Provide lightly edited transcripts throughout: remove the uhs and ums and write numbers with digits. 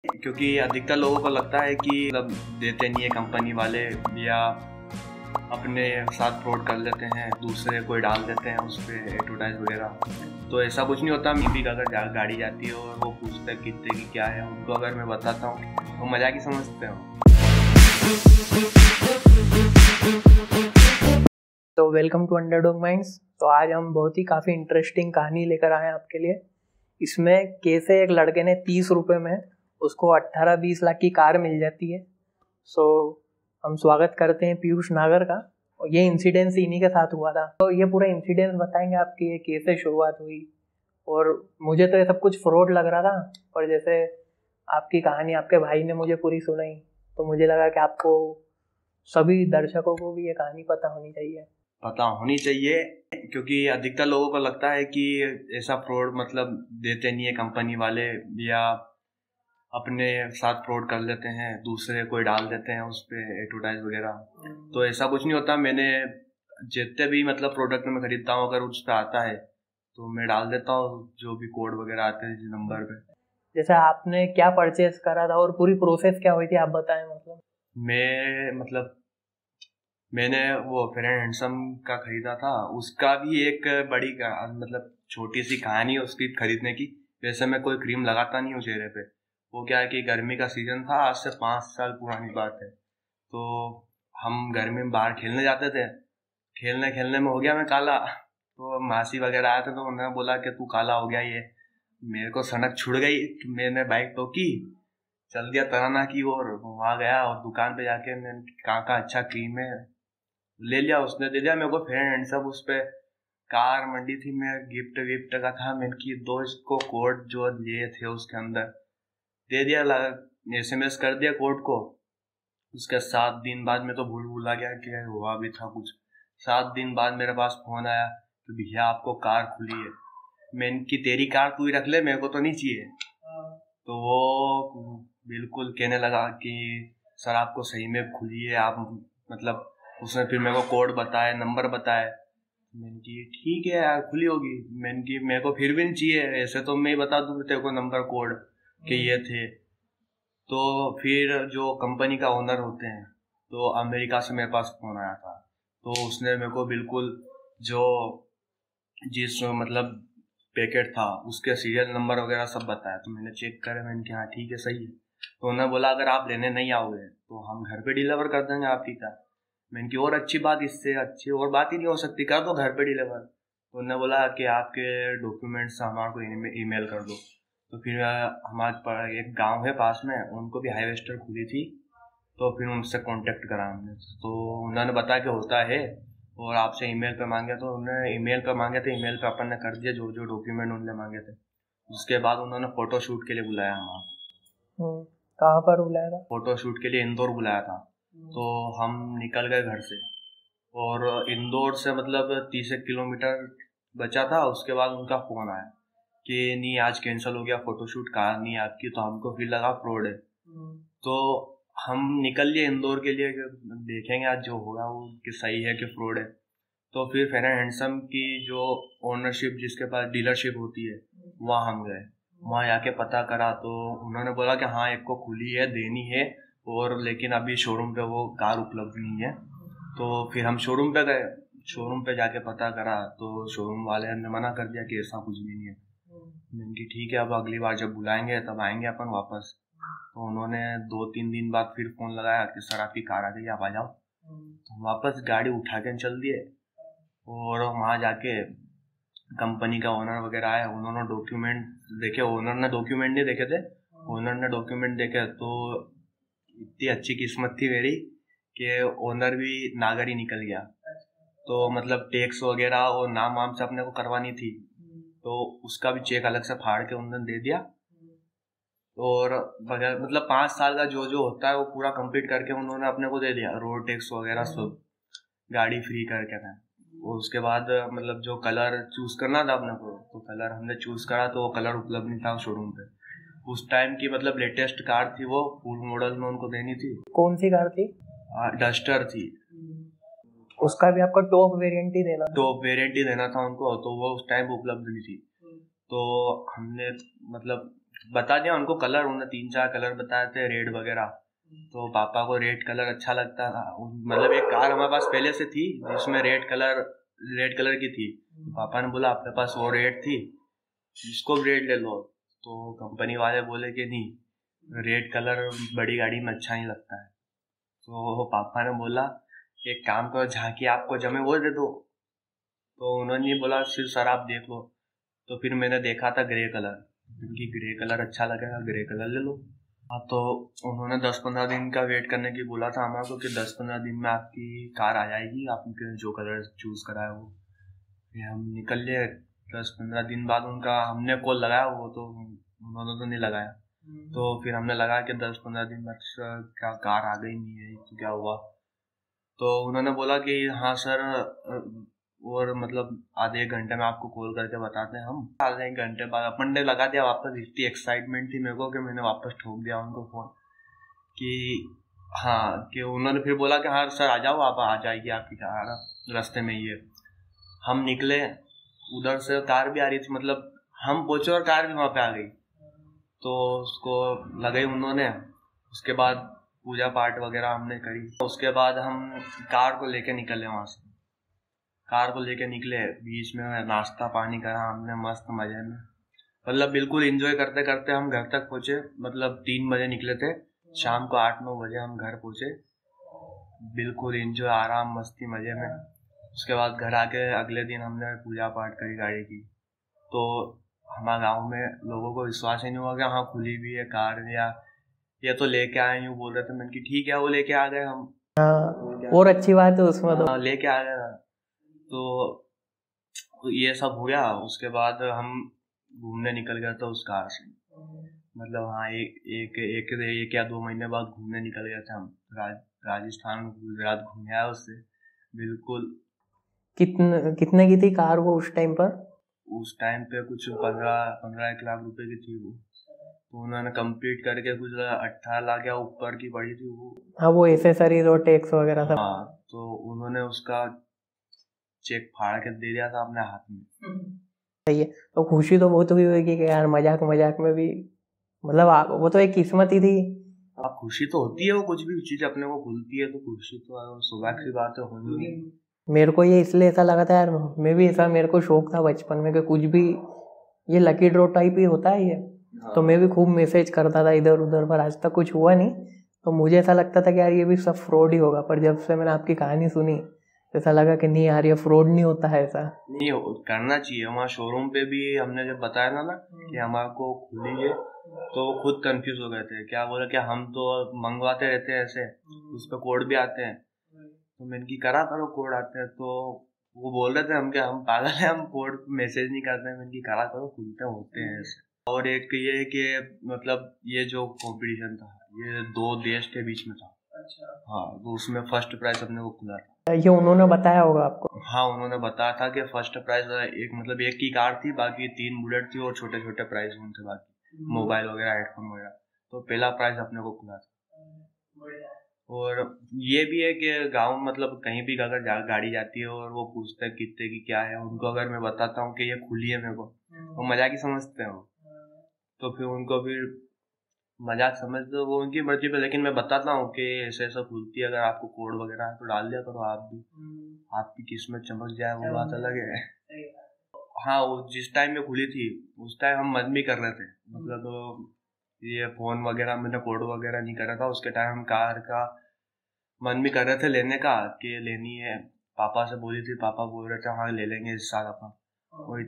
क्योंकि अधिकतर लोगों को लगता है कि मतलब देते नहीं है कंपनी वाले, या अपने साथ फ्रॉड कर लेते हैं, दूसरे कोई डाल देते हैं उस पर एडवर्टाइज वगैरह। तो ऐसा कुछ नहीं होता। मैं भी अगर गाड़ी जाती है और वो पूछते हैं कितने की क्या है, उनको अगर मैं बताता हूँ तो मजाक ही समझते हो। तो वेलकम टू अंडरडॉग माइंड्स। तो आज हम बहुत ही काफ़ी इंटरेस्टिंग कहानी लेकर आए हैं आपके लिए। इसमें कैसे एक लड़के ने 30 रुपये में उसको 18-20 लाख की कार मिल जाती है। सो हम स्वागत करते हैं पीयूष नागर का। और ये इंसिडेंस इन्हीं के साथ हुआ था, तो ये पूरा इंसिडेंस बताएंगे आपकी ये कैसे शुरुआत हुई। और मुझे तो ये सब कुछ फ्रॉड लग रहा था, पर जैसे आपकी कहानी आपके भाई ने मुझे पूरी सुनाई तो मुझे लगा कि आपको सभी दर्शकों को भी ये कहानी पता होनी चाहिए, क्योंकि अधिकतर लोगों को लगता है कि ऐसा फ्रॉड मतलब देते नहीं है कंपनी वाले, या अपने साथ फ्रॉड कर लेते हैं, दूसरे कोई डाल देते हैं उस पर एडवर्टाइज वगैरह। तो ऐसा कुछ नहीं होता। मैंने जितने भी मतलब प्रोडक्ट में खरीदता हूँ, अगर उस पर आता है तो मैं डाल देता हूँ जो भी कोड वगैरह आते हैं जिस नंबर पे। जैसे आपने क्या परचेज करा था और पूरी प्रोसेस क्या हुई थी, आप बताएं। मैंने वो फेयर एंड हैंडसम का खरीदा था। उसका भी एक बड़ी मतलब छोटी सी कहानी है उसकी खरीदने की। वैसे मैं कोई क्रीम लगाता नहीं हूँ चेहरे पे। वो क्या है कि गर्मी का सीजन था, आज से 5 साल पुरानी बात है। तो हम गर्मी में बाहर खेलने जाते थे, खेलने खेलने में हो गया मैं काला। तो मासी वगैरह आए थे तो उन्होंने बोला कि तू काला हो गया। ये मेरे को सनक छुड़ गई, मैंने बाइक टोकी, चल दिया तराना की ओर। वहां गया और दुकान पे जाके मैंने कहाँ का अच्छा क्रीम है ले लिया। उसने दे दिया मेरे को फेयर एंड सब। उस पे कार मंडी थी, मैं गिफ्ट विफ्ट का था। मैंने की दोस्त को कोड जो लिए थे उसके अंदर दे दिया, SMS कर दिया कोड को। उसके 7 दिन बाद मैं तो भूला गया कि हुआ भी था कुछ। 7 दिन बाद मेरे पास फोन आया कि भैया आपको कार खुली है। मैंने की तेरी कार तू ही रख ले, मेरे को तो नहीं चाहिए। तो वो बिल्कुल कहने लगा कि सर आपको सही में खुली है, आप मतलब उसने फिर मेरे को कोड बताया, नंबर बताया। मैंने की ठीक है यार खुली होगी। मैंने की मेरे को फिर भी नहीं चाहिए, ऐसे तो मैं ही बता दूँ तेरे को नंबर कोड के ये थे। तो फिर जो कंपनी का ओनर होते हैं, तो अमेरिका से मेरे पास फोन आया था। तो उसने मेरे को बिल्कुल जो जिस मतलब पैकेट था उसके सीरियल नंबर वगैरह सब बताया। तो मैंने चेक करे, मैंने कहा हाँ ठीक है सही है। तो उन्होंने बोला अगर आप लेने नहीं आओगे तो हम घर पे डिलीवर कर देंगे आपकी कार। मैंने की और अच्छी बात, इससे अच्छी और बात ही नहीं हो सकती, कर दो घर पे डिलीवर। तो उन्होंने बोला कि आपके डॉक्यूमेंट्स हमारे को ईमेल कर दो। तो फिर हमारे एक गांव है पास में, उनको भी हाईवेस्टर खुली थी। तो फिर उनसे कांटेक्ट करा हमने। तो उन्होंने बताया कि होता है और आपसे ईमेल पे मांगे। तो उन्होंने ईमेल पे मांगे थे, ईमेल पे अपन ने कर दिया जो जो डॉक्यूमेंट उन्होंने मांगे थे। उसके बाद उन्होंने फोटो शूट के लिए बुलाया हमारा। कहाँ पर बुलाया था? फोटो शूट के लिए इंदौर बुलाया था। तो हम निकल गए घर से, और इंदौर से मतलब 30 किलोमीटर बचा था। उसके बाद उनका फोन आया कि नहीं आज कैंसिल हो गया फोटोशूट, कार नहीं आपकी। तो हमको फिर लगा फ्रॉड है। तो हम निकल लिए इंदौर के लिए, देखेंगे आज जो होगा वो कि सही है कि फ्रॉड है। तो फिर फेयर एंड हैंडसम की जो ओनरशिप, जिसके पास डीलरशिप होती है, वहाँ हम गए। वहाँ जाके पता करा तो उन्होंने बोला कि हाँ एक को खुली है, देनी है, और लेकिन अभी शोरूम पे वो कार उपलब्ध नहीं है। तो फिर हम शोरूम पे गए। शोरूम पे जाके पता करा तो शोरूम वाले ने मना कर दिया कि ऐसा कुछ भी नहीं है। मैंने की ठीक है, अब अगली बार जब बुलाएंगे तब आएंगे अपन वापस। तो उन्होंने 2-3 दिन बाद फिर फोन लगाया कि सर आपकी कार आ गई, आप आ जाओ। तो हम वापस गाड़ी उठा के चल दिए, और वहाँ जाके कंपनी का ओनर वगैरह आया। उन्होंने डॉक्यूमेंट देखे, ओनर ने डॉक्यूमेंट नहीं देखे थे, ओनर ने डॉक्यूमेंट देखे। तो इतनी अच्छी किस्मत थी मेरी कि ओनर भी नागर ही निकल गया। तो मतलब टैक्स वगैरह और नाम वाम से अपने को करवानी थी, तो उसका भी चेक अलग से फाड़ के उन्होंने दे दिया। और बगैर मतलब 5 साल का जो जो होता है वो पूरा कंप्लीट करके उन्होंने अपने को दे दिया, रोड टैक्स वगैरह सब, गाड़ी फ्री करके था। और उसके बाद मतलब जो कलर चूज करना था अपने को, तो कलर हमने चूज करा तो वो कलर उपलब्ध नहीं था शोरूम पे। उस टाइम की मतलब लेटेस्ट कार थी, वो फुल मॉडल में उनको देनी थी। कौन सी कार थी? डस्टर थी। उसका भी आपको टॉप वेरिएंट ही देना था उनको, तो वो उस टाइम उपलब्ध नहीं थी। तो हमने मतलब बता दिया उनको कलर, उन्होंने 3-4 कलर बताए थे, रेड वगैरह। तो पापा को रेड कलर अच्छा लगता था। मतलब एक कार हमारे पास पहले से थी जिसमें रेड कलर की थी। तो पापा ने बोला अपने पास वो रेड थी, इसको रेड ले लो। तो कंपनी वाले बोले कि नहीं, रेड कलर बड़ी गाड़ी में अच्छा नहीं लगता है। तो पापा ने बोला एक काम करो, झांकी आपको जमे वो दे दो। तो उन्होंने बोला फिर सर आप देख लो। तो फिर मैंने देखा था ग्रे कलर, क्योंकि ग्रे कलर अच्छा लगेगा, ग्रे कलर ले लो। हाँ, तो उन्होंने 10-15 दिन का वेट करने की बोला था हमारे को कि 10-15 दिन में आपकी कार आ जाएगी, आपने जो कलर चूज करा है वो। फिर हम निकल लिए। 10-15 दिन बाद उनका हमने कॉल लगाया, वो तो उन्होंने तो नहीं लगाया। तो फिर हमने लगाया कि 10-15 दिन बाद क्या कार आ गई नहीं है, तो क्या हुआ। तो उन्होंने बोला कि हाँ सर, और मतलब आधे एक घंटे में आपको कॉल करके बताते हैं हम। आधे एक घंटे बाद अपन ने लगा दिया वापस। इतनी एक्साइटमेंट थी मेरे को कि मैंने वापस ठोक दिया उनको फोन कि हाँ, कि उन्होंने फिर बोला कि हाँ सर आ जाओ, आप आ जाएगी आपकी कार, रास्ते में ही है। हम निकले, उधर से कार भी आ रही थी, मतलब हम पहुंचे और कार भी वहाँ पे आ गई। तो उसको लगाई उन्होंने। उसके बाद पूजा पाठ वगैरह हमने करी। उसके बाद हम कार को लेके निकले वहाँ से। कार को लेके निकले, बीच में नाश्ता पानी करा हमने मस्त मजे में। मतलब बिल्कुल एंजॉय करते करते हम घर तक पहुंचे। मतलब 3 बजे निकले थे, शाम को 8-9 बजे हम घर पहुंचे। बिल्कुल एंजॉय, आराम मस्ती मजे में। उसके बाद घर आके अगले दिन हमने पूजा पाठ करी गाड़ी की। तो हमारे गांव में लोगों को विश्वास ही नहीं हुआ कि हाँ खुली भी है कार, या ये तो लेके आए यूँ बोल रहे थे। मैंने कि ठीक है, वो लेके आ गए हम। और अच्छी बात है उसमें तो। लेके आ गए। तो ये सब हो गया। उसके बाद हम घूमने निकल गए थे उस कार से। मतलब हाँ, एक या 2 महीने बाद घूमने निकल गए थे हम। राजस्थान गुजरात घूमे आए उससे। बिल्कुल। कितने की थी कार वो उस टाइम पर? उस टाइम पे कुछ 15-1 लाख रुपए की थी वो। तो उन्होंने कंप्लीट करके कुछ 18 लाख या ऊपर की पड़ी थी वो। हाँ, वो एसेसरीज और टैक्स वगैरह सब। हाँ, तो उन्होंने उसका चेक फाड़ के दे दिया था अपने हाथ में। सही है। तो खुशी तो बहुत हुई होगी कि यार मजाक मजाक में भी, मतलब वो तो एक किस्मत ही थी। आप खुशी तो होती है, वो कुछ भी चीज अपने को भूलती है तो खुशी तो सौभाग्य की बात है होनी। मेरे को ये इसलिए ऐसा लगा था यार, मैं भी ऐसा, मेरे को शौक था बचपन में कि कुछ भी ये लकी ड्रॉ टाइप ही होता है ये। तो मैं भी खूब मैसेज करता था इधर उधर, पर आज तक कुछ हुआ नहीं। तो मुझे ऐसा लगता था कि यार ये भी सब फ्रॉड ही होगा, पर जब से मैंने आपकी कहानी सुनी ऐसा लगा कि नहीं यार, ये फ्रॉड नहीं होता है, ऐसा नहीं करना चाहिए। हमारे शोरूम पे भी हमने जब बताया ना कि हमारे को खुली है, तो वो खुद कंफ्यूज हो गए थे। क्या बोला कि हम तो मंगवाते रहते हैं ऐसे, उस पर कोड भी आते हैं। तो मैंने की करा करो, कोड आते हैं। तो वो बोल रहे थे हम क्या हम पागल हैं, हम कोड मैसेज नहीं करते हैं। मैंने की करा करो, खुलते होते हैं ऐसे। और एक ये है कि मतलब ये जो कंपटीशन था ये 2 देश के बीच में था। अच्छा। हाँ, तो उसमें फर्स्ट प्राइज अपने को खुला था। ये उन्होंने बताया होगा आपको? हाँ, उन्होंने बताया था कि फर्स्ट प्राइज एक की कार थी, बाकी 3 बुलेट थी और छोटे छोटे प्राइज थे, बाकी मोबाइल वगैरह, हेडफोन वगैरह। तो पहला प्राइज अपने को खुला था। और ये भी है कि गांव मतलब कहीं भी अगर गाड़ी जाती है और वो पूछते हैं कितने की क्या है, उनको अगर मैं बताता हूँ कि ये खुली है मेरे को, वो मजाक ही समझते हैं वो। तो फिर उनको फिर मजाक समझते हो, वो उनकी मर्जी पे। लेकिन मैं बताता हूँ कि ऐसे ऐसा खुलती है, अगर आपको कोड वगैरह है तो डाल दिया करो आप भी, आपकी किस्मत चमक जाए, वो बात अलग है। हाँ, वो जिस टाइम में खुली थी उस टाइम हम मन भी कर रहे थे। मतलब ये फोन वगैरह मैंने कोड वगैरह नहीं करा था उसके टाइम। हम कार का मन भी कर रहे थे लेने का, कि लेनी है। पापा से बोली थी, पापा बोल रहे थे हाँ ले लेंगे इस साल अपन। और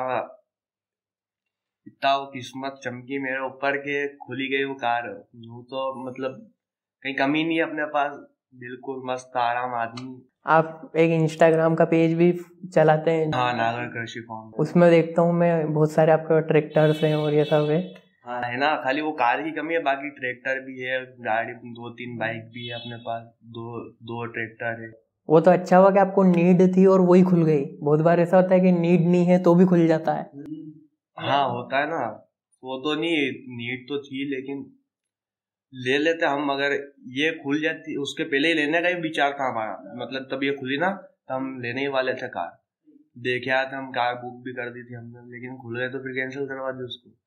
इतना वो किस्मत चमकी मेरे ऊपर के खुली गई वो कार। वो तो मतलब कहीं कमी नहीं है अपने पास, बिल्कुल मस्त आराम आदमी। आप एक इंस्टाग्राम का पेज भी चलाते हैं? हाँ, नागर कृषि फार्म। उसमें देखता हूँ मैं बहुत सारे आपके ट्रैक्टर्स हैं और ये सब है। हाँ है ना, खाली वो कार की कमी है, बाकी ट्रैक्टर भी है, गाड़ी 2-3 बाइक भी है अपने पास, दो ट्रैक्टर है। वो तो अच्छा हुआ कि आपको नीड थी और वही खुल गई। बहुत बार ऐसा होता है कि नीड नहीं है तो भी खुल जाता है। हाँ होता है ना, वो तो नहीं, नीड तो थी लेकिन ले लेते हम। अगर ये खुल जाती, उसके पहले ही लेने का ही विचार था हमारा। मतलब तब ये खुली ना तो हम लेने ही वाले थे कार। देखे आए थे हम, कार बुक भी कर दी थी हमने, लेकिन खुल गए तो फिर कैंसिल करवा दी उसको।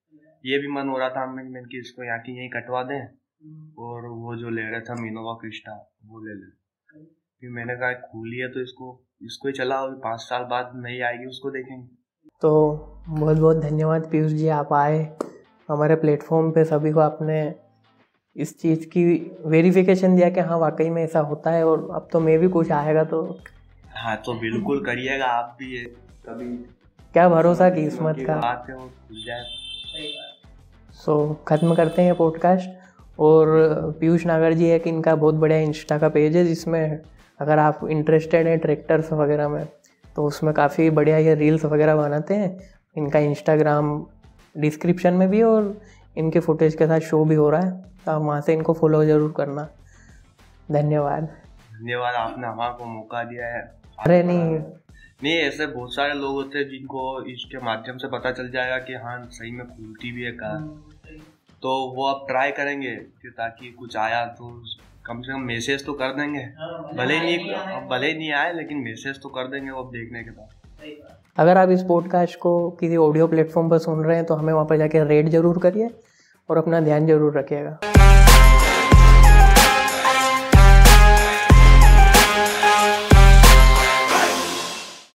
ये भी मन हो रहा था हमें कि इसको यहाँ की यहीं कटवा दें और वो जो ले रहे थे हम इनोवा क्रिस्टा वो ले लें। फिर मैंने कहा खुली है तो इसको ही चलाओ, 5 साल बाद नई आएगी उसको देखेंगे। तो बहुत बहुत धन्यवाद पीयूष जी, आप आए हमारे प्लेटफॉर्म पे, सभी को आपने इस चीज़ की वेरिफिकेशन दिया कि हाँ वाकई में ऐसा होता है। और अब तो मैं भी कुछ आएगा तो हाँ तो बिल्कुल करिएगा आप भी, ये कभी क्या भरोसा किस्मत का, बात है वो खुल जाए। सो ख़त्म करते हैं पॉडकास्ट। और पीयूष नागर जी है कि इनका बहुत बढ़िया इंस्टा का पेज है, जिसमें अगर आप इंटरेस्टेड हैं ट्रैक्टर्स वगैरह में तो उसमें काफ़ी बढ़िया ये रील्स वगैरह बनाते हैं। इनका इंस्टाग्राम डिस्क्रिप्शन में भी और इनके फुटेज के साथ शो भी हो रहा है, तो आप वहाँ से इनको फॉलो ज़रूर करना। धन्यवाद। धन्यवाद, आपने हमारे को मौका दिया है। अरे नहीं, ऐसे बहुत सारे लोग होते हैं जिनको इसके माध्यम से पता चल जाएगा कि हाँ सही में खुलती भी है कार, तो वो अब ट्राई करेंगे कि ताकि कुछ आया तो कम से कम मैसेज तो कर देंगे, भले ही नहीं आए लेकिन मैसेज तो कर देंगे वो देखने के बाद। अगर आप इस पॉडकास्ट को किसी ऑडियो प्लेटफॉर्म पर सुन रहे हैं तो हमें वहाँ पर जाके रेट ज़रूर करिए और अपना ध्यान ज़रूर रखिएगा।